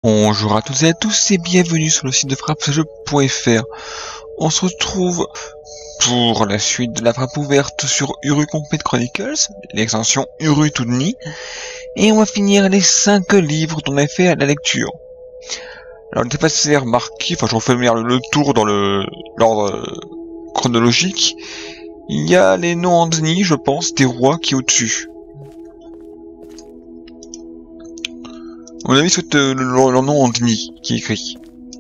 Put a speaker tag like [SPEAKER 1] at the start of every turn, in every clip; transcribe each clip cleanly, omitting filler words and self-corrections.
[SPEAKER 1] Bonjour à toutes et à tous et bienvenue sur le site de frappejeu.fr. On se retrouve pour la suite de la frappe ouverte sur Uru Complete Chronicles, l'extension Uru Tudni, et on va finir les 5 livres dont on a fait à la lecture. Alors, ne sais pas si c'est remarqué, je refais le tour dans l'ordre chronologique. Il y a les noms en Dni, je pense, des rois qui est au-dessus. À mon avis, c'est leur nom en Dni qui est écrit.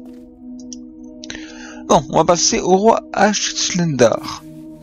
[SPEAKER 1] Bon, on va passer au roi Ashlendar.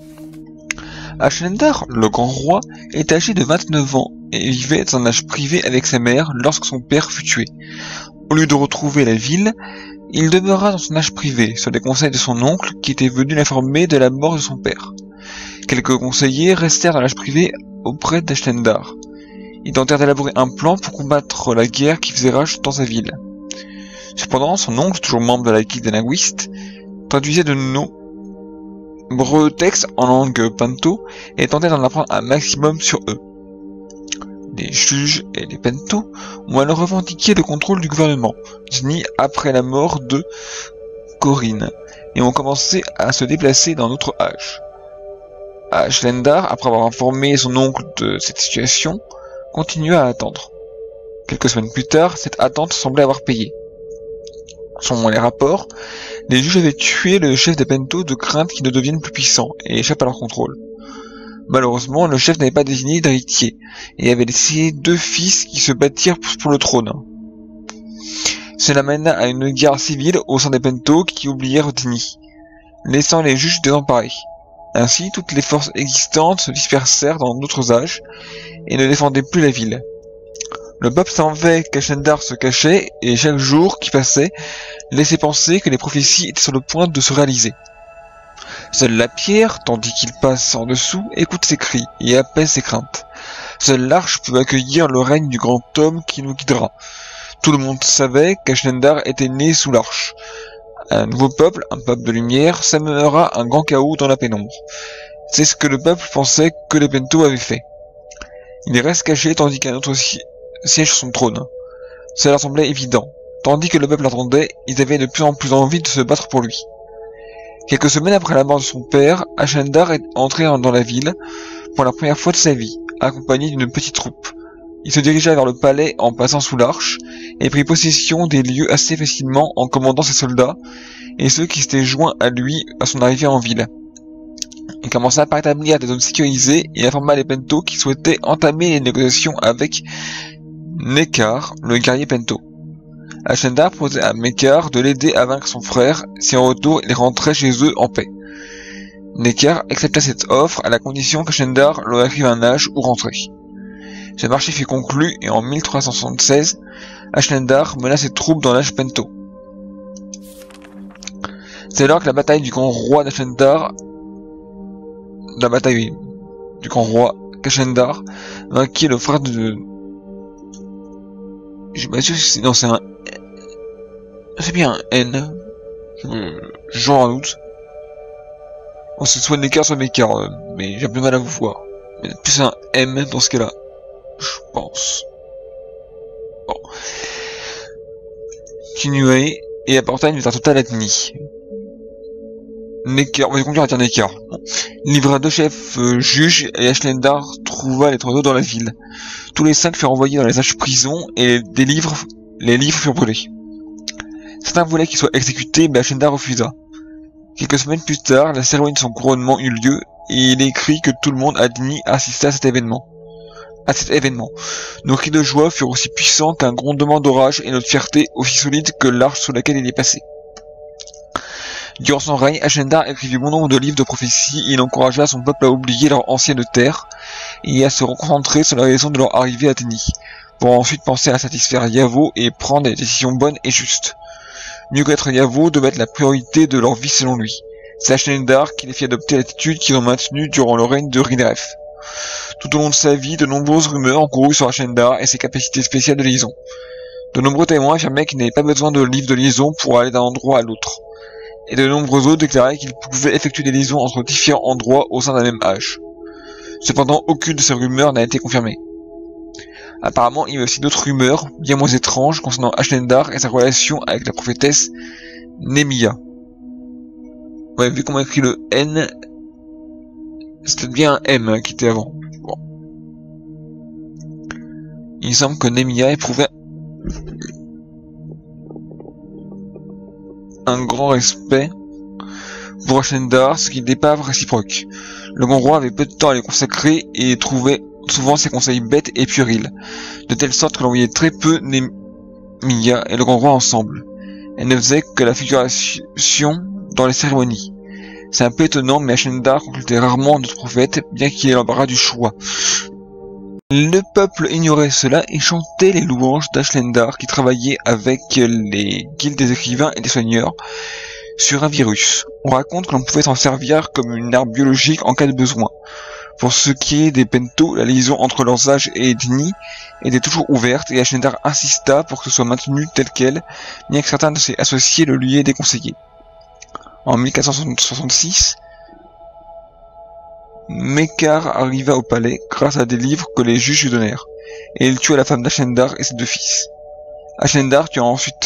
[SPEAKER 1] Ashlendar, le grand roi, est âgé de 29 ans et vivait dans un âge privé avec sa mère lorsque son père fut tué. Au lieu de retrouver la ville, il demeura dans son âge privé, sur les conseils de son oncle qui était venu l'informer de la mort de son père. Quelques conseillers restèrent dans l'âge privé auprès d'Ashlendar. Ils tentèrent d'élaborer un plan pour combattre la guerre qui faisait rage dans sa ville. Cependant, son oncle, toujours membre de la guilde des linguistes, traduisait de nombreux textes en langue Pento et tentait d'en apprendre un maximum sur eux. Les juges et les Pento ont alors revendiqué le contrôle du gouvernement Dni après la mort de Corinne et ont commencé à se déplacer dans notre âge. Ashlendar, après avoir informé son oncle de cette situation, continua à attendre. Quelques semaines plus tard, cette attente semblait avoir payé. Selon les rapports, les juges avaient tué le chef des Pento de crainte qu'il ne devienne plus puissant et échappe à leur contrôle. Malheureusement, le chef n'avait pas désigné d'héritier et avait laissé 2 fils qui se battirent pour le trône. Cela mena à une guerre civile au sein des Pento qui oublièrent Dni, laissant les juges désemparés. Ainsi, toutes les forces existantes se dispersèrent dans d'autres âges et ne défendaient plus la ville. Le peuple savait qu'Ashlendar se cachait et chaque jour qui passait laissait penser que les prophéties étaient sur le point de se réaliser. Seule la pierre, tandis qu'il passe en dessous, écoute ses cris et apaise ses craintes. Seule l'arche peut accueillir le règne du grand homme qui nous guidera. Tout le monde savait qu'Ashlendar était né sous l'arche. Un nouveau peuple, un peuple de lumière, sèmera un grand chaos dans la pénombre. C'est ce que le peuple pensait que les Pento avaient fait. Il reste caché tandis qu'un autre siège sur son trône. Cela semblait évident. Tandis que le peuple attendait, ils avaient de plus en plus envie de se battre pour lui. Quelques semaines après la mort de son père, Ashlendar est entré dans la ville pour la première fois de sa vie, accompagné d'une petite troupe. Il se dirigea vers le palais en passant sous l'arche et prit possession des lieux assez facilement en commandant ses soldats et ceux qui s'étaient joints à lui à son arrivée en ville. Il commença par établir des zones sécurisées et informa les Pento qui souhaitaient entamer les négociations avec Nekar, le guerrier Pento. Ashlendar proposait à Mekar de l'aider à vaincre son frère si en retour il rentrait chez eux en paix. Nekar accepta cette offre à la condition qu'Ashlendar leur écrive un âge où rentrer. Ce marché fut conclu et en 1376, Ashlendar mena ses troupes dans l'âge Pento. C'est alors que la bataille du grand roi d'Ashlendar, qu'Ashlendar vainquit le frère de... Je suis pas sûr si non, c'est un... C'est bien un N. J'en doute. Bon, c'est soit Nekar, soit Mekar, mais j'ai un peu mal à vous voir. Mais plus un M dans ce cas-là. Je pense. Bon. Continuez et apporta une victoire totale à Dni. Nekar, on va conclure à dire Nekar. Bon. Il livra 2 chefs juges et Ashlendar trouva les 3 autres dans la ville. Tous les 5 furent envoyés dans les âges prisons et les livres furent brûlés. Certains voulaient qu'ils soient exécutés, mais Ashlendar refusa. Quelques semaines plus tard, la cérémonie de son couronnement eut lieu et il est écrit que tout le monde à Dni assistait à cet événement. Nos cris de joie furent aussi puissants qu'un grondement d'orage et notre fierté aussi solide que l'arche sur laquelle il est passé. Durant son règne, Ashlendar écrivit bon nombre de livres de prophéties et il encouragea son peuple à oublier leur ancienne terre et à se reconcentrer sur la raison de leur arrivée à Dni, pour ensuite penser à satisfaire Yavo et prendre des décisions bonnes et justes. Mieux qu'être Yavo devait être la priorité de leur vie selon lui. C'est Ashlendar qui les fit adopter l'attitude qu'ils ont maintenue durant le règne de Rinref. Tout au long de sa vie, de nombreuses rumeurs coururent sur Ashlendar et ses capacités spéciales de liaison. De nombreux témoins affirmaient qu'il n'avait pas besoin de livres de liaison pour aller d'un endroit à l'autre. Et de nombreux autres déclaraient qu'il pouvait effectuer des liaisons entre différents endroits au sein d'un même âge. Cependant, aucune de ces rumeurs n'a été confirmée. Apparemment, il y a aussi d'autres rumeurs, bien moins étranges, concernant Ashlendar et sa relation avec la prophétesse Nemiya. Ouais, vu qu'on a écrit le N, c'était bien un M qui était avant. Bon. Il semble que Nemiya éprouvait un grand respect pour Ashlendar, ce qui n'est pas réciproque. Le grand roi avait peu de temps à les consacrer et trouvait souvent ses conseils bêtes et puérils, de telle sorte que l'on voyait très peu Nemiya et le grand roi ensemble. Elle ne faisait que la figuration dans les cérémonies. C'est un peu étonnant, mais Ashlendar consultait rarement notre prophète, bien qu'il ait l'embarras du choix. Le peuple ignorait cela et chantait les louanges d'Ashlendar qui travaillait avec les guildes des écrivains et des soigneurs sur un virus. On raconte que l'on pouvait s'en servir comme une arme biologique en cas de besoin. Pour ce qui est des Pento, la liaison entre leurs âges et ethnies était toujours ouverte et Ashlendar insista pour que ce soit maintenu tel quel, bien que certains de ses associés le lui aient déconseillé. En 1466, Mekar arriva au palais grâce à des livres que les juges lui donnèrent, et il tua la femme d'Ashlendar et ses 2 fils. Ashlendar tua ensuite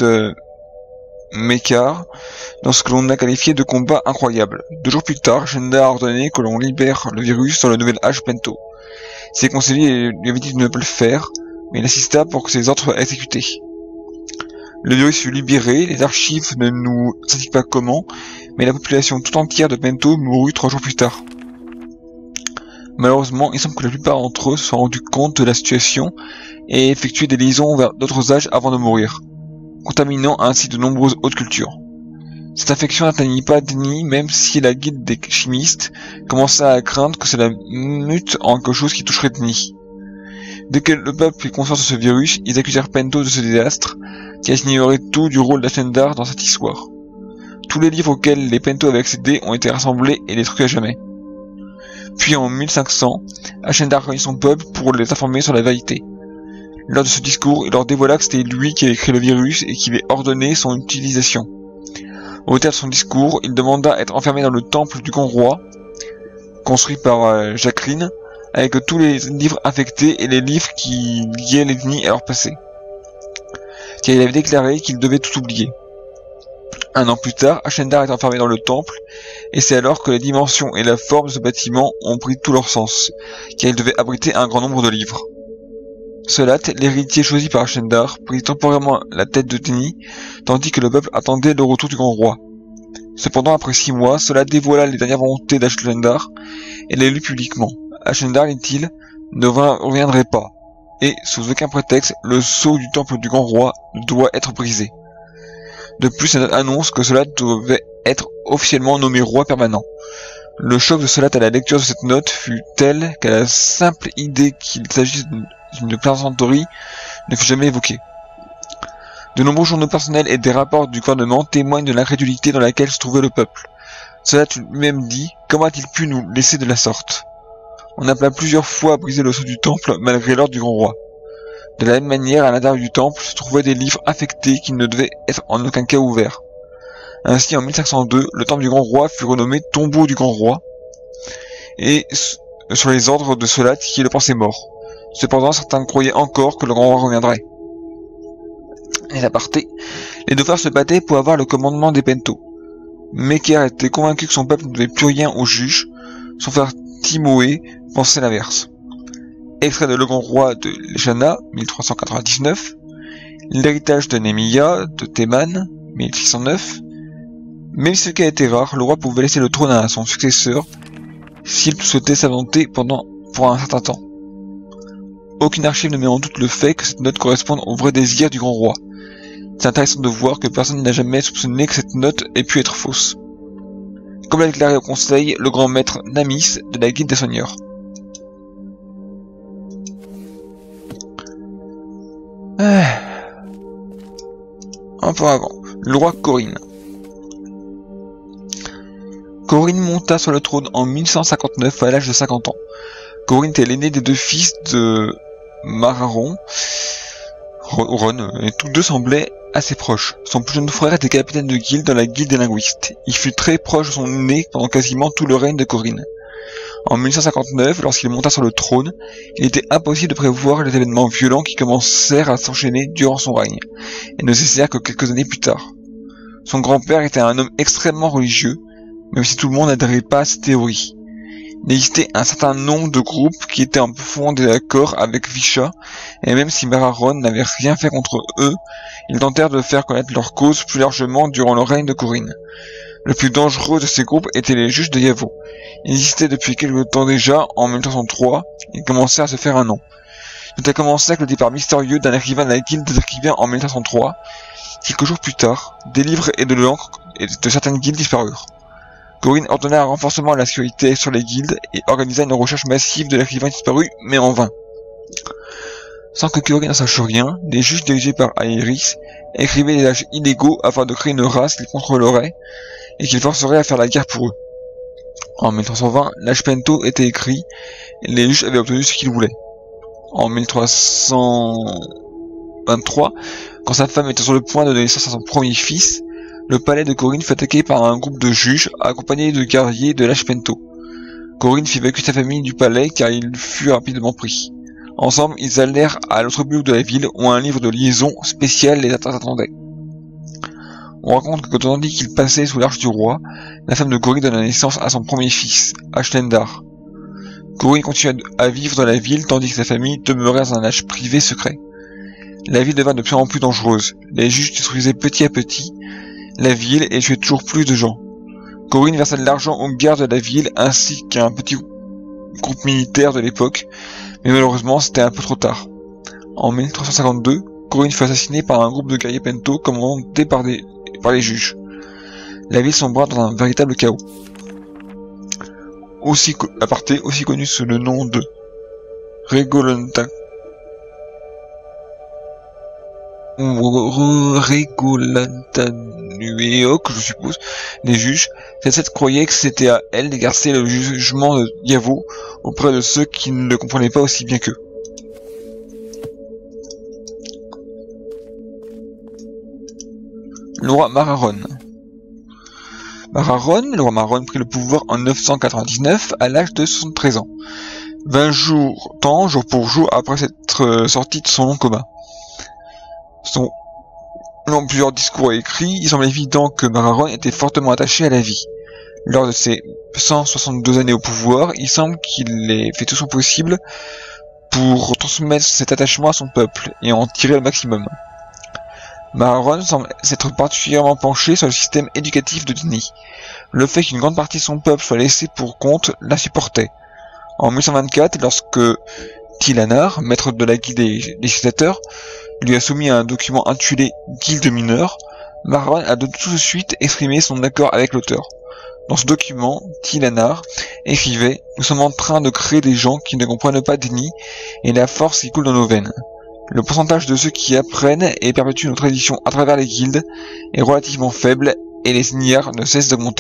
[SPEAKER 1] Mekar dans ce que l'on a qualifié de combat incroyable. 2 jours plus tard, Ashlendar a ordonné que l'on libère le virus dans le nouvel âge Pento. Ses conseillers lui avaient dit de ne pas le faire, mais il insista pour que ses ordres soient exécutés. Le virus fut libéré, les archives ne nous indiquent pas comment, mais la population tout entière de Pento mourut 3 jours plus tard. Malheureusement, il semble que la plupart d'entre eux se soient rendus compte de la situation et effectué des liaisons vers d'autres âges avant de mourir, contaminant ainsi de nombreuses autres cultures. Cette infection n'atteignit pas d'ethnie, même si la guilde des chimistes commença à craindre que cela mute en quelque chose qui toucherait d'ethnie. Dès que le peuple prit conscience de ce virus, ils accusèrent Pento de ce désastre, car ils ignoraient tout du rôle d'Ashlendar dans cette histoire. Tous les livres auxquels les Pento avaient accédé ont été rassemblés et détruits à jamais. Puis en 1500, Ashlendar réunit son peuple pour les informer sur la vérité. Lors de ce discours, il leur dévoila que c'était lui qui avait créé le virus et qui avait ordonné son utilisation. Au terme de son discours, il demanda à être enfermé dans le temple du grand roi, construit par Jacqueline, avec tous les livres infectés et les livres qui liaient l'ethnie à leur passé. Car il avait déclaré qu'il devait tout oublier. 1 an plus tard, Ashlendar est enfermé dans le temple, et c'est alors que les dimensions et la forme de ce bâtiment ont pris tout leur sens, car il devait abriter un grand nombre de livres. Solat, l'héritier choisi par Ashlendar, prit temporairement la tête de Teni, tandis que le peuple attendait le retour du grand roi. Cependant, après 6 mois, Solat dévoila les dernières volontés d'Ashlendar et les lut publiquement. Ashlendar, dit-il, ne reviendrait pas, et, sous aucun prétexte, le sceau du temple du grand roi doit être brisé. De plus, cette note annonce que Solat devait être officiellement nommé roi permanent. Le choc de Solat à la lecture de cette note fut tel qu'à la simple idée qu'il s'agisse d'une plaisanterie ne fut jamais évoquée. De nombreux journaux personnels et des rapports du gouvernement témoignent de l'incrédulité dans laquelle se trouvait le peuple. Solat lui-même dit « Comment a-t-il pu nous laisser de la sorte ?» On appela plusieurs fois à briser le sceau du temple malgré l'ordre du grand roi. De la même manière, à l'intérieur du temple se trouvaient des livres infectés qui ne devaient être en aucun cas ouverts. Ainsi, en 1502, le temple du grand roi fut renommé tombeau du grand roi, et sur les ordres de Solat qui le pensait mort. Cependant, certains croyaient encore que le grand roi reviendrait. Les apartés, les 2 frères se battaient pour avoir le commandement des Pento. Mekar était convaincu que son peuple ne devait plus rien aux juges, son frère Timoé pensait l'inverse. Extrait de Le Grand Roi de Lejana, 1399, L'héritage de Nemiya, de Théman, 1609. Même si le cas était rare, le roi pouvait laisser le trône à son successeur s'il souhaitait s'inventer pour un certain temps. Aucune archive ne met en doute le fait que cette note corresponde au vrai désir du grand roi. C'est intéressant de voir que personne n'a jamais soupçonné que cette note ait pu être fausse. Comme l'a déclaré au conseil le grand maître Namis de la guilde des soigneurs. Un peu avant, le roi Corinne. Corinne monta sur le trône en 1159 à l'âge de 50 ans. Corinne était l'aîné des 2 fils de Mararon, Ron, et tous 2 semblaient assez proches. Son plus jeune frère était capitaine de guilde dans la guilde des linguistes. Il fut très proche de son aîné pendant quasiment tout le règne de Corinne. En 1159, lorsqu'il monta sur le trône, il était impossible de prévoir les événements violents qui commencèrent à s'enchaîner durant son règne, et ne cessèrent que quelques années plus tard. Son grand-père était un homme extrêmement religieux, même si tout le monde n'adhérait pas à cette théorie. Il existait un certain nombre de groupes qui étaient en profond désaccord avec Visha, et même si Mararon n'avait rien fait contre eux, ils tentèrent de faire connaître leur cause plus largement durant le règne de Corinne. Le plus dangereux de ces groupes étaient les juges de Yavo. Ils existaient depuis quelque temps déjà, en 1303, ils commençaient à se faire un nom. Tout a commencé avec le départ mystérieux d'un écrivain de la guilde des écrivains en 1303. Quelques jours plus tard, des livres et de l'encre de certaines guildes disparurent. Corinne ordonna un renforcement de la sécurité sur les guildes et organisa une recherche massive de l'écrivain disparu, mais en vain. Sans que Corinne ne sache rien, les juges dirigés par Aéris écrivaient des âges illégaux afin de créer une race qu'ils contrôleraient et qu'ils forceraient à faire la guerre pour eux. En 1320, l'âge Pento était écrit et les juges avaient obtenu ce qu'ils voulaient. En 1323, quand sa femme était sur le point de donner naissance à son premier fils, le palais de Corinne fut attaqué par un groupe de juges accompagnés de guerriers de l'âge Pento. Corinne fit évacuer sa famille du palais car il fut rapidement pris. Ensemble, ils allèrent à l'autre bout de la ville où un livre de liaison spécial les attendait. On raconte que tandis qu'il passait sous l'arche du roi, la femme de Corinne donna naissance à son premier fils, Ashlendar. Corinne continua à vivre dans la ville tandis que sa famille demeurait dans un âge privé secret. La ville devint de plus en plus dangereuse. Les juges détruisaient petit à petit la ville et tuaient toujours plus de gens. Corinne versa de l'argent aux gardes de la ville ainsi qu'à un petit groupe militaire de l'époque, mais malheureusement c'était un peu trop tard. En 1352, Corinne fut assassinée par un groupe de guerriers Pento commandés par les juges. La ville sombra dans un véritable chaos. Aussi connu sous le nom de Régolantanueok, je suppose, les juges. Cette croyait que c'était à elle d'exercer le jugement de Yavo auprès de ceux qui ne le comprenaient pas aussi bien qu'eux. Le roi Mararon. Le roi Mararon prit le pouvoir en 999 à l'âge de 73 ans, 20 jours pour jour après s'être sorti de son long coma. Dans plusieurs discours écrits, il semble évident que Mararon était fortement attaché à la vie. Lors de ses 162 années au pouvoir, il semble qu'il ait fait tout son possible pour transmettre cet attachement à son peuple et en tirer le maximum. Mararon semble s'être particulièrement penché sur le système éducatif de Dini. Le fait qu'une grande partie de son peuple soit laissé pour compte l'insupportait. En 1124, lorsque Tilanar, maître de la guilde des législateurs, lui a soumis un document intitulé Guilde mineure, Mararon a de tout de suite exprimé son accord avec l'auteur. Dans ce document, Tilanar écrivait « Nous sommes en train de créer des gens qui ne comprennent pas Dini et la force qui coule dans nos veines. Le pourcentage de ceux qui apprennent et perpétuent nos traditions à travers les guildes est relativement faible et les ignares ne cessent d'augmenter. »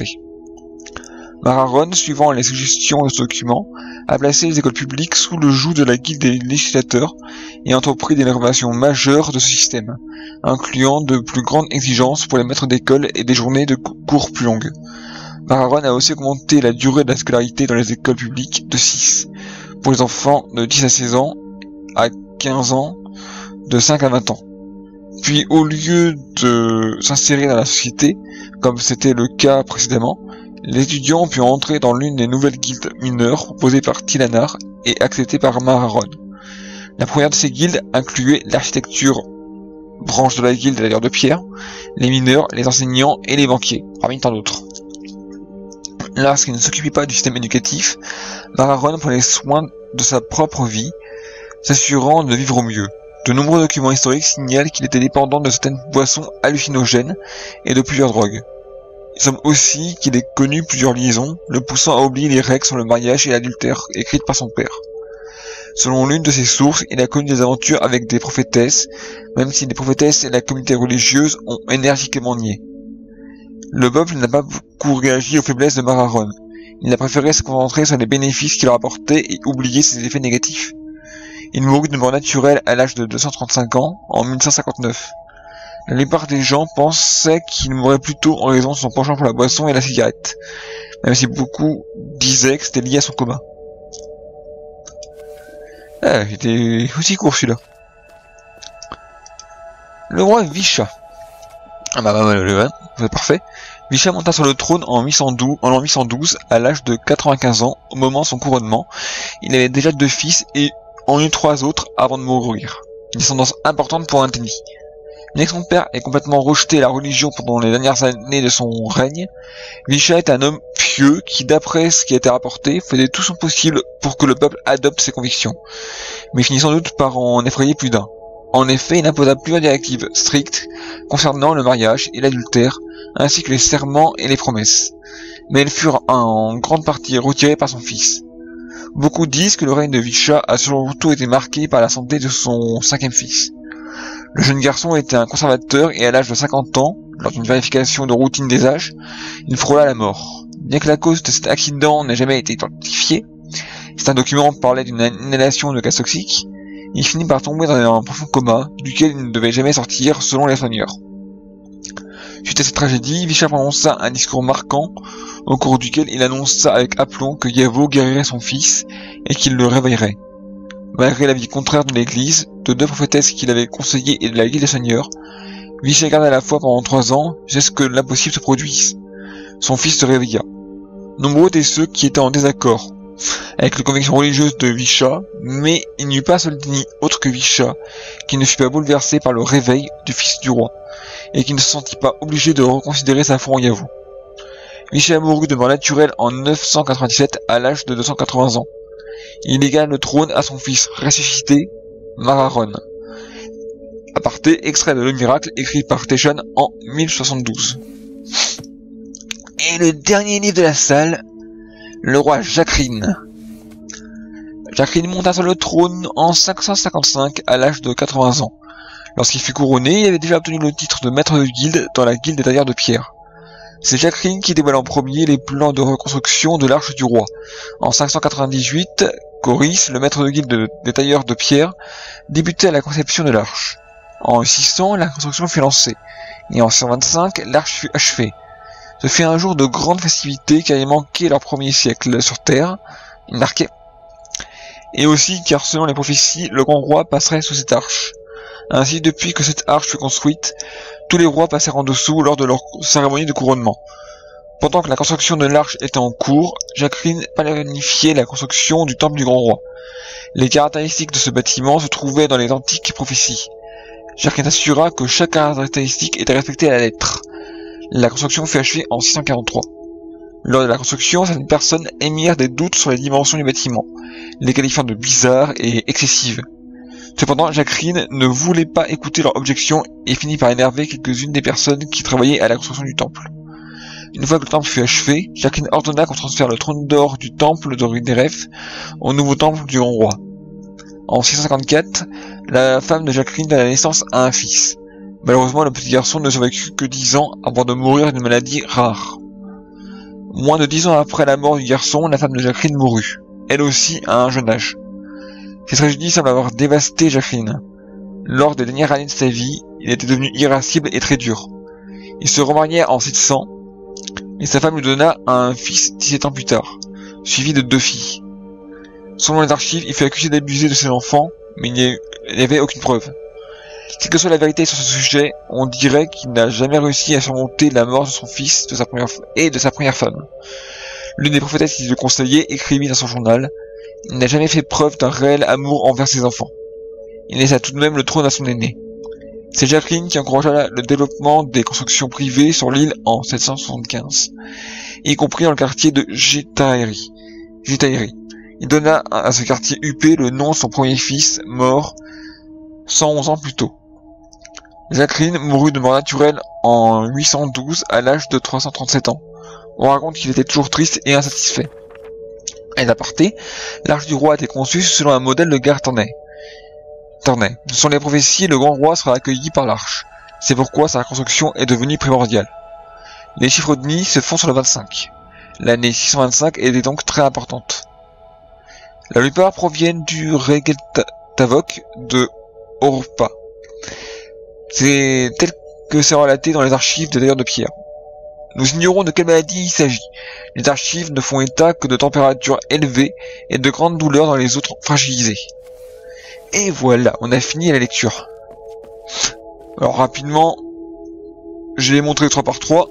[SPEAKER 1] Mararon, suivant les suggestions de ce document, a placé les écoles publiques sous le joug de la guilde des législateurs et a entrepris des rénovations majeures de ce système, incluant de plus grandes exigences pour les maîtres d'école et des journées de cours plus longues. Mararon a aussi augmenté la durée de la scolarité dans les écoles publiques de 6, pour les enfants de 10 à 16 ans, à 15 ans, de 5 à 20 ans. Puis au lieu de s'insérer dans la société, comme c'était le cas précédemment, les étudiants ont pu entrer dans l'une des nouvelles guildes mineures proposées par Tilanar et acceptées par Mararon. La première de ces guildes incluait l'architecture, branche de la guilde d'ailleurs de pierre, les mineurs, les enseignants et les banquiers, parmi tant d'autres. Lorsqu'il ne s'occupait pas du système éducatif, Mararon prenait soin de sa propre vie, s'assurant de vivre au mieux. De nombreux documents historiques signalent qu'il était dépendant de certaines boissons hallucinogènes et de plusieurs drogues. Il semble aussi qu'il ait connu plusieurs liaisons, le poussant à oublier les règles sur le mariage et l'adultère écrites par son père. Selon l'une de ses sources, il a connu des aventures avec des prophétesses, même si les prophétesses et la communauté religieuse ont énergiquement nié. Le peuple n'a pas beaucoup réagi aux faiblesses de Mararon. Il a préféré se concentrer sur les bénéfices qu'il leur apportait et oublier ses effets négatifs. Il mourut de mort naturelle à l'âge de 235 ans, en 1159. La plupart des gens pensaient qu'il mourrait plutôt en raison de son penchant pour la boisson et la cigarette, même si beaucoup disaient que c'était lié à son coma. Ah, il était aussi court celui-là. Le roi Visha. Ah bah, c'est parfait. Visha monta sur le trône en l'an 812 à l'âge de 95 ans, au moment de son couronnement. Il avait déjà 2 fils et en eut 3 autres avant de mourir. Une descendance importante pour un Téni. Bien que son père ait complètement rejeté la religion pendant les dernières années de son règne, Visha est un homme pieux qui, d'après ce qui a été rapporté, faisait tout son possible pour que le peuple adopte ses convictions, mais finit sans doute par en effrayer plus d'un. En effet, il imposa plusieurs directives strictes concernant le mariage et l'adultère, ainsi que les serments et les promesses, mais elles furent en grande partie retirées par son fils. Beaucoup disent que le règne de Visha a surtout été marqué par la santé de son 5e fils. Le jeune garçon était un conservateur et à l'âge de 50 ans, lors d'une vérification de routine des âges, il frôla la mort. Bien que la cause de cet accident n'ait jamais été identifiée, certains documents parlaient d'une inhalation de gaz toxique, il finit par tomber dans un profond coma, duquel il ne devait jamais sortir selon les soigneurs. Suite à cette tragédie, Visha prononça un discours marquant, au cours duquel il annonça avec aplomb que Yavo guérirait son fils et qu'il le réveillerait. Malgré l'avis contraire de l'église, de 2 prophétesses qu'il avait conseillées et de la guilde des seigneurs, Visha garda la foi pendant 3 ans, jusqu'à ce que l'impossible se produise. Son fils se réveilla. Nombreux étaient ceux qui étaient en désaccord avec les convictions religieuses de Visha, mais il n'y eut pas seul Téni autre que Visha qui ne fut pas bouleversé par le réveil du fils du roi, et qui ne se sentit pas obligé de reconsidérer sa foi en Yavo. Visha mourut de mort naturelle en 997 à l'âge de 280 ans. Il légua le trône à son fils ressuscité, Mararon. Aparté, extrait de Le Miracle, écrit par Téchon en 1072. Et le dernier livre de la salle, le roi Jacqueline. Jacqueline monta sur le trône en 555 à l'âge de 80 ans. Lorsqu'il fut couronné, il avait déjà obtenu le titre de maître de guilde dans la guilde des tailleurs de pierre. C'est Jacqueline qui dévoile en premier les plans de reconstruction de l'arche du roi. En 598, Coris, le maître de guilde des tailleurs de pierre, débutait la conception de l'arche. En 600, la construction fut lancée, et en 125, l'arche fut achevée. Ce fut un jour de grande festivité car il manquait leur premier siècle sur terre, il marquait, et aussi car selon les prophéties, le grand roi passerait sous cette arche. Ainsi, depuis que cette arche fut construite, tous les rois passèrent en dessous lors de leur cérémonie de couronnement. Pendant que la construction de l'arche était en cours, Jacqueline planifiait la construction du temple du grand roi. Les caractéristiques de ce bâtiment se trouvaient dans les antiques prophéties. Jacqueline assura que chaque caractéristique était respectée à la lettre. La construction fut achevée en 643. Lors de la construction, certaines personnes émirent des doutes sur les dimensions du bâtiment, les qualifiant de bizarres et excessives. Cependant, Jacqueline ne voulait pas écouter leurs objections et finit par énerver quelques-unes des personnes qui travaillaient à la construction du temple. Une fois que le temple fut achevé, Jacqueline ordonna qu'on transfère le trône d'or du temple de Ruderef au nouveau temple du grand roi. En 654, la femme de Jacqueline donna naissance à un fils. Malheureusement, le petit garçon ne survécut que 10 ans avant de mourir d'une maladie rare. Moins de 10 ans après la mort du garçon, la femme de Jacqueline mourut, elle aussi à un jeune âge. Cette tragédie semble avoir dévasté Jacqueline. Lors des dernières années de sa vie, il était devenu irascible et très dur. Il se remaria en 700, et sa femme lui donna un fils 17 ans plus tard, suivi de 2 filles. Selon les archives, il fut accusé d'abuser de ses enfants, mais il n'y avait aucune preuve. Quelle que soit la vérité sur ce sujet, on dirait qu'il n'a jamais réussi à surmonter la mort de son fils de sa première femme. L'une des prophétesses qui le conseillait écrivit dans son journal: il n'a jamais fait preuve d'un réel amour envers ses enfants. Il laissa tout de même le trône à son aîné. C'est Jacqueline qui encouragea le développement des constructions privées sur l'île en 775, y compris dans le quartier de Jetairi. Il donna à ce quartier huppé le nom de son premier fils, mort 111 ans plus tôt. Jacqueline mourut de mort naturelle en 812 à l'âge de 337 ans. On raconte qu'il était toujours triste et insatisfait. Et d'aparté, l'arche du roi a été conçue selon un modèle de gare Ternay. Selon les prophéties, le grand roi sera accueilli par l'arche. C'est pourquoi sa construction est devenue primordiale. Les chiffres de nid se font sur le 25. L'année 625 était donc très importante. La plupart proviennent du Regeltavok de Orpa. C'est tel que c'est relaté dans les archives des tailleurs de pierre. Nous ignorons de quelle maladie il s'agit. Les archives ne font état que de températures élevées et de grandes douleurs dans les os fragilisés. Et voilà, on a fini la lecture. Alors rapidement, j'ai montré 3 par 3.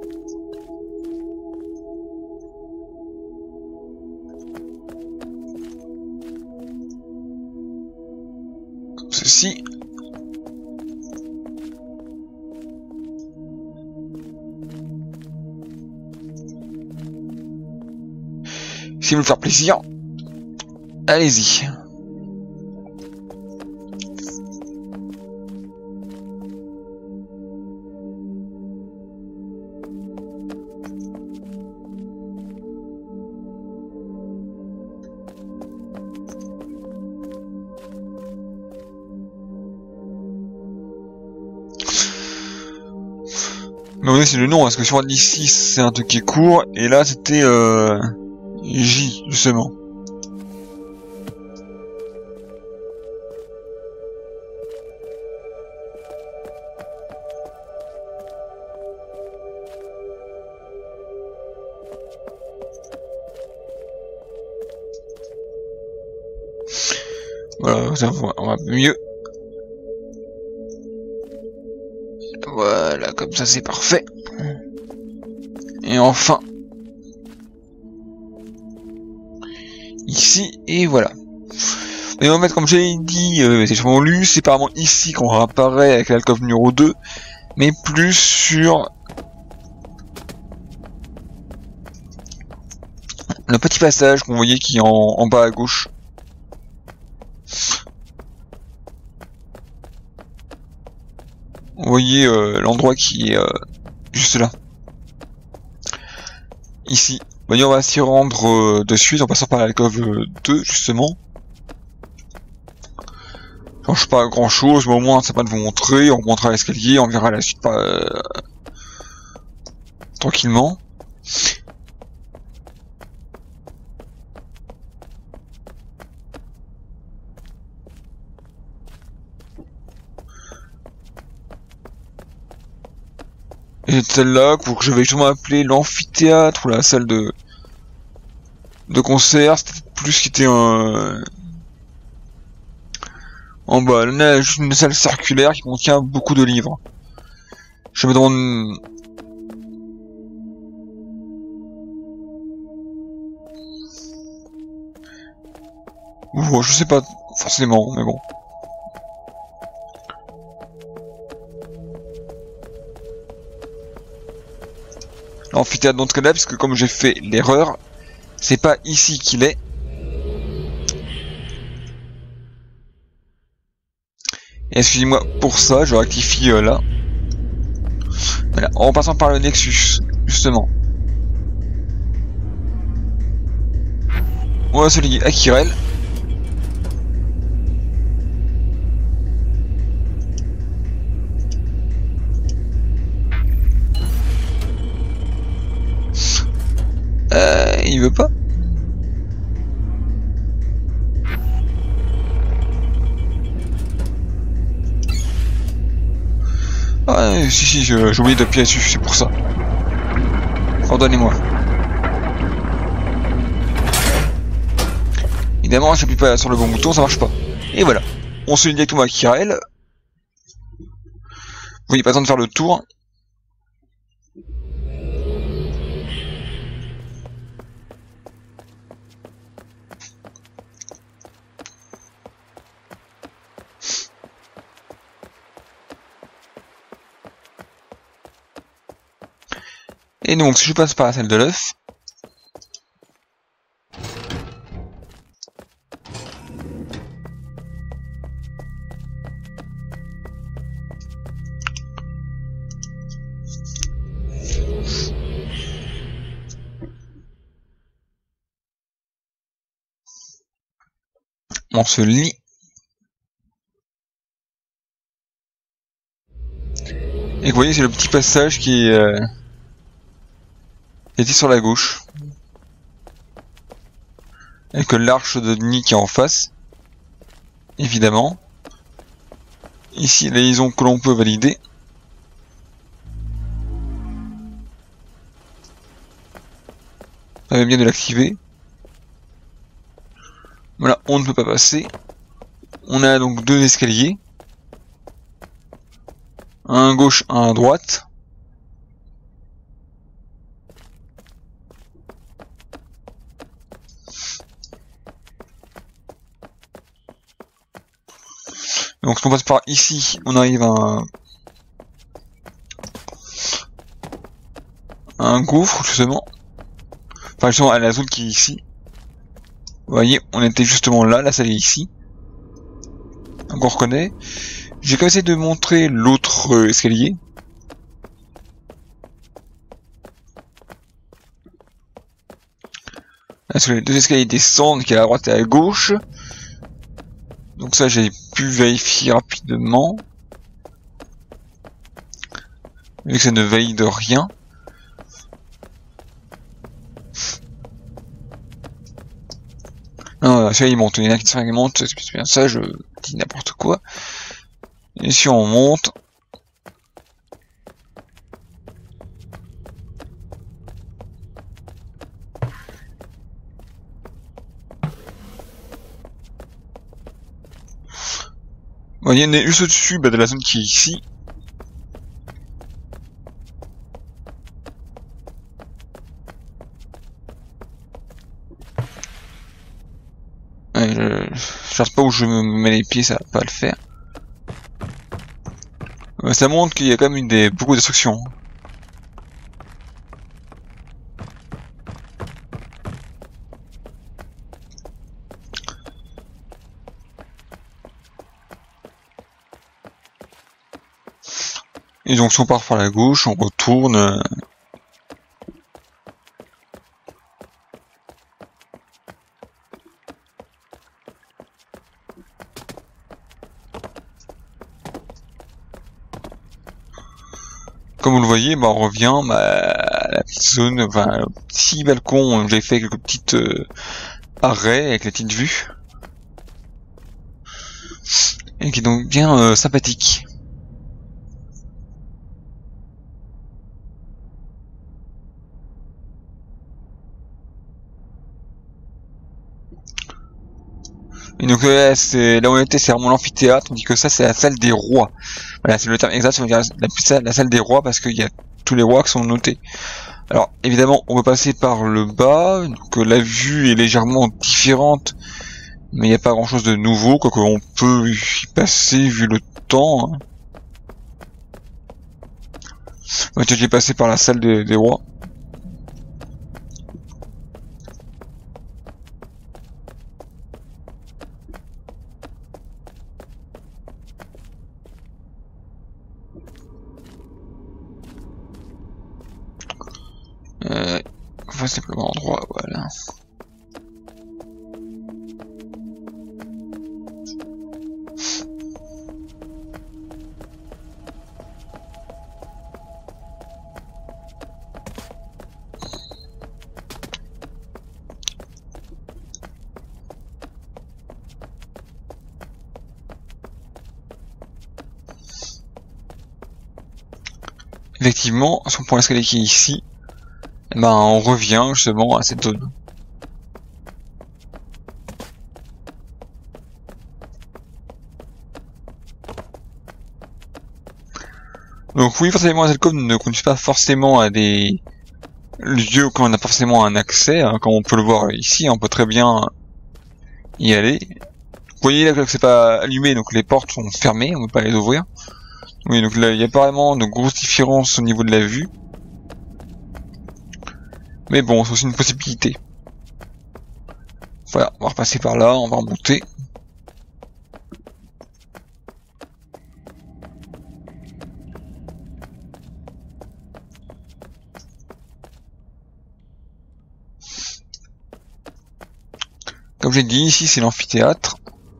[SPEAKER 1] Comme ceci. Si vous me faire plaisir, allez-y. Mais oui, c'est le nom, parce que sur d'ici c'est un truc qui est court, et là c'était J, justement. Voilà, ça on va mieux. Voilà, comme ça c'est parfait. Et enfin, ici, et voilà. Et on va mettre, comme j'ai dit, c'est sûrement lu, c'est apparemment ici qu'on réapparaît avec l'alcôve numéro 2, mais plus sur le petit passage qu'on voyait qui est en bas à gauche. Vous voyez l'endroit qui est juste là. Ici. Voyez, on va s'y rendre de suite en passant par l'alcôve 2, justement. Ça change pas grand chose, mais au moins ça va de vous montrer. On remontera l'escalier, on verra la suite tranquillement. Et celle-là, que je vais justement appeler l'amphithéâtre ou la salle de concert, c'était plus qui était en bas. Là, on a juste une salle circulaire qui contient beaucoup de livres. Je me demande... Ouh, je sais pas forcément, mais bon. L'amphithéâtre dans ce cas-là, puisque comme j'ai fait l'erreur, c'est pas ici qu'il est. Et excusez-moi pour ça, je rectifie là. Voilà, en passant par le Nexus, justement. On va se lier à Kirel. Il veut pas. Ah, si, j'ai oublié d'appuyer dessus, c'est pour ça. Pardonnez-moi. Évidemment, j'appuie pas sur le bon bouton, ça marche pas. Et voilà. On se lie directement à Kirel. Vous voyez, pas besoin de faire le tour. Et donc, si je passe par la salle de l'œuf, on se lie. Et vous voyez, c'est le petit passage qui était sur la gauche. Avec l'arche de Denis qui est en face. Évidemment. Ici, la liaison que l'on peut valider. Ça va bien de l'activer. Voilà, on ne peut pas passer. On a donc deux escaliers. Un à gauche, un à droite. Donc si on passe par ici, on arrive à un gouffre justement. Enfin justement à la zone qui est ici. Vous voyez, on était justement là, la salle est ici. Donc on reconnaît. J'ai quand même essayé de montrer l'autre escalier. Là, sur les deux escaliers descendent, qui est à droite et à gauche. Donc ça j'ai pu vérifier rapidement. Vu que ça ne valide rien. Non, celui-là il monte, il y en a qui monte, c'est bien ça, je dis n'importe quoi. Et si on monte... Vous voyez, on est juste au-dessus de la zone qui est ici. Je sais pas où je me mets les pieds, ça va pas le faire. Ça montre qu'il y a quand même beaucoup d'instructions. Et donc si on part par la gauche, on retourne. Comme vous le voyez, on revient à la petite zone, enfin, un petit balcon où j'ai fait quelques petites arrêts avec la petite vue. Et qui est donc bien sympathique. Et donc c'est là où on était, c'est vraiment l'amphithéâtre, on dit que ça c'est la salle des rois. Voilà, c'est le terme exact, on dirait la salle des rois parce qu'il y a tous les rois qui sont notés. Alors évidemment on peut passer par le bas, donc la vue est légèrement différente, mais il n'y a pas grand chose de nouveau, quoique on peut y passer vu le temps. Hein. Moi j'ai passé par la salle des rois. Enfin, c'est le bon endroit, voilà. Effectivement, si on prend l'escalier qui est ici, on revient justement à cette zone. Donc oui, forcément, Zelcom ne conduit pas forcément à des lieux où on a forcément un accès, hein, comme on peut le voir ici, on peut très bien y aller. Vous voyez là que c'est pas allumé, donc les portes sont fermées, on ne peut pas les ouvrir. Oui, donc là, il y a pas vraiment de grosses différences au niveau de la vue. Mais bon, c'est aussi une possibilité. Voilà, on va repasser par là, on va remonter. Comme j'ai dit, ici c'est l'amphithéâtre.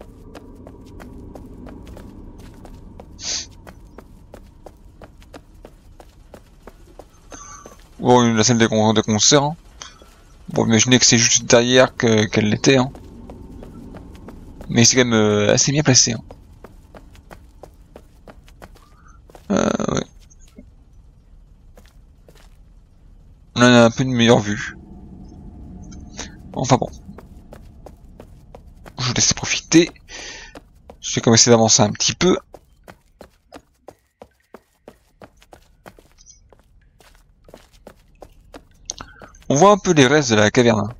[SPEAKER 1] Bon, la salle des concerts. Hein. Bon, imaginez que c'est juste derrière qu'elle l'était. Hein. Mais c'est quand même assez bien placé. Hein. Ouais. On a un peu une meilleure vue. Enfin bon. Je vous laisse profiter. Je vais commencer d'avancer un petit peu. On voit un peu les restes de la caverne.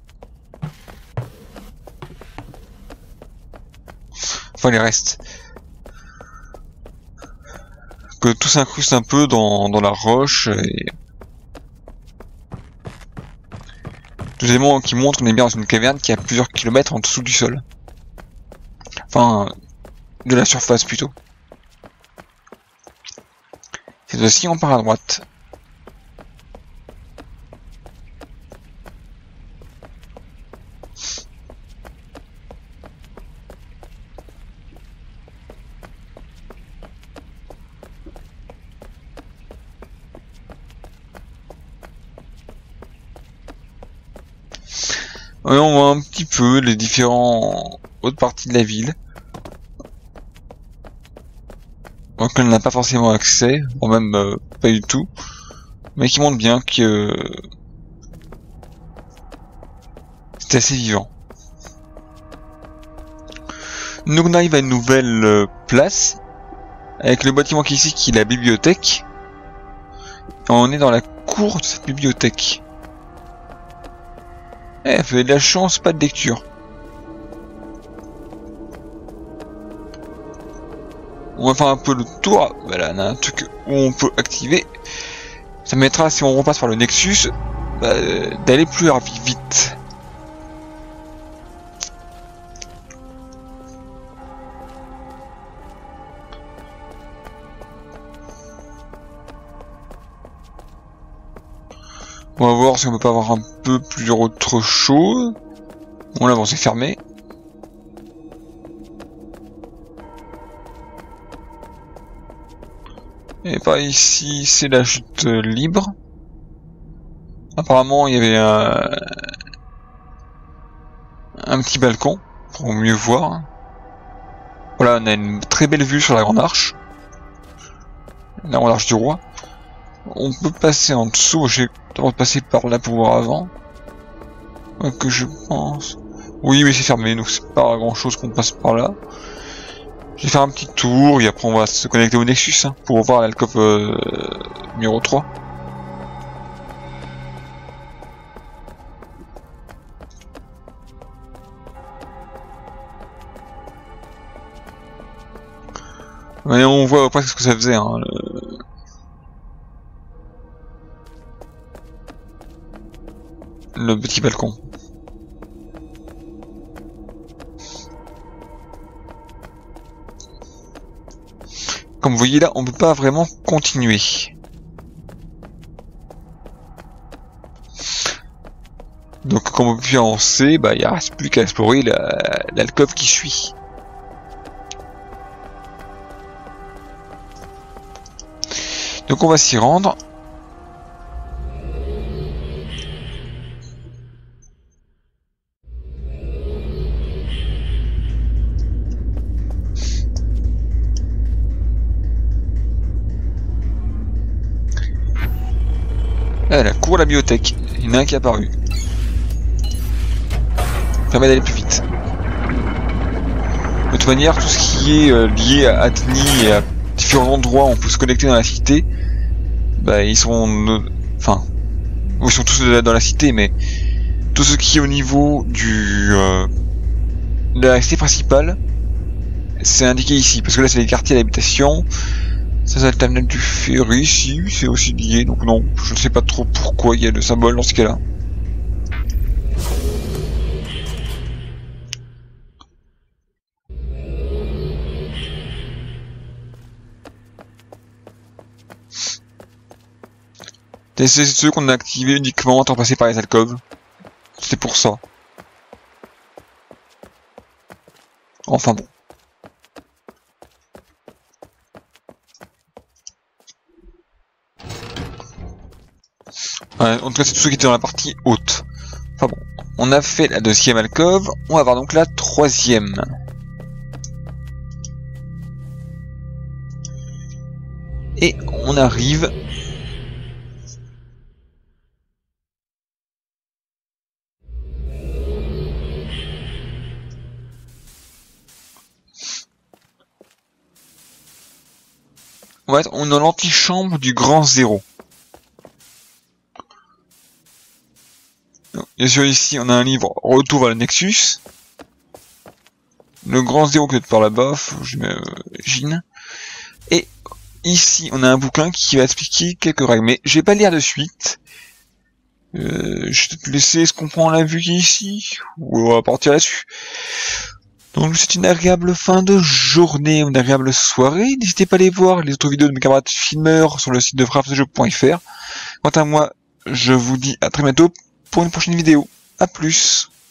[SPEAKER 1] Enfin les restes. Que tout s'incruste un peu dans la roche. Et... Tous les éléments qui montrent qu'on est bien dans une caverne qui a plusieurs kilomètres en dessous du sol. Enfin, de la surface plutôt. C'est aussi on part à droite. Ouais, on voit un petit peu les différentes autres parties de la ville. Donc on n'a pas forcément accès, ou même pas du tout. Mais qui montre bien que c'est assez vivant. Donc on arrive à une nouvelle place, avec le bâtiment qui est ici qui est la bibliothèque. Et on est dans la cour de cette bibliothèque. Eh, vous avez de la chance, pas de lecture. On va faire un peu le tour. Voilà, on a un truc où on peut activer. Ça mettra, si on repasse par le Nexus, d'aller plus vite. On va voir si on peut pas avoir un peu plus autre chose. Bon là bon c'est fermé. Et par ici c'est la chute libre. Apparemment il y avait un petit balcon pour mieux voir. Voilà, on a une très belle vue sur la grande arche. La grande arche du roi. On peut passer en dessous, j'ai le passer par là pour voir avant. Que je pense. Oui, mais c'est fermé, donc c'est pas grand chose qu'on passe par là. Je vais faire un petit tour et après on va se connecter au Nexus hein, pour voir l'alcôve numéro 3. Mais on voit après ce que ça faisait. Hein, le petit balcon. Comme vous voyez là, on peut pas vraiment continuer. Donc comme on peut avancer, bah il reste plus qu'à explorer l'alcôve qui suit. Donc on va s'y rendre. Là, la cour de la bibliothèque. Il y en a un qui est apparu. Ça permet d'aller plus vite. De toute manière, tout ce qui est lié à Atheny et à différents endroits où on peut se connecter dans la cité, bah ils sont... Enfin... Ils sont tous dans la cité, mais... Tout ce qui est au niveau de la cité principale, c'est indiqué ici. Parce que là, c'est les quartiers d'habitation. Ça, c'est le terminal du ferry, si, c'est aussi lié, donc non, je ne sais pas trop pourquoi il y a le symbole dans ce cas-là. C'est ceux qu'on a activés uniquement en passé par les alcôves. C'est pour ça. Enfin bon. Ouais, en tout cas, c'est tous ceux qui étaient dans la partie haute. Enfin bon, on a fait la deuxième alcôve, on va voir donc la troisième. Et on arrive... on est dans l'antichambre du grand zéro. Donc, bien sûr, ici, on a un livre Retour vers le Nexus. Le grand zéro que par là-bas, j'imagine. Et ici, on a un bouquin qui va expliquer quelques règles, mais je vais pas lire de suite. Je vais te laisser ce qu'on prend la vue ici, ou on va partir là-dessus. Donc c'est une agréable fin de journée, une agréable soirée. N'hésitez pas à aller voir les autres vidéos de mes camarades filmeurs sur le site de frappesjeux.fr. Quant à moi, je vous dis à très bientôt pour une prochaine vidéo. A plus.